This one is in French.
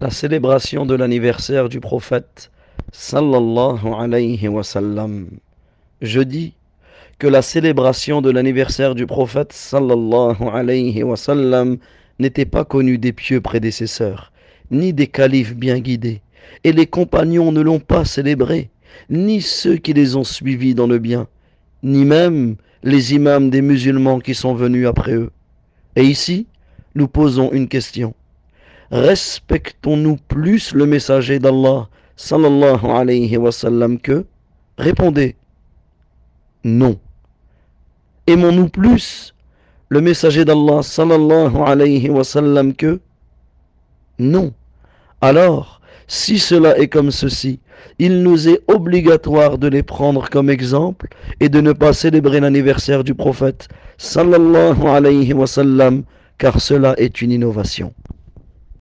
La célébration de l'anniversaire du prophète sallallahu alayhi wa sallam. Je dis que la célébration de l'anniversaire du prophète sallallahu alayhi wa sallam n'était pas connue des pieux prédécesseurs, ni des califes bien guidés, et les compagnons ne l'ont pas célébrée, ni ceux qui les ont suivis dans le bien, ni même les imams des musulmans qui sont venus après eux. Et ici, nous posons une question. Respectons-nous plus le messager d'Allah sallallahu alayhi wa sallam que? Répondez non. Aimons-nous plus le messager d'Allah sallallahu alayhi wa sallam que? Non. Alors, si cela est comme ceci, il nous est obligatoire de les prendre comme exemple et de ne pas célébrer l'anniversaire du prophète sallallahu alayhi wa sallam, car cela est une innovation.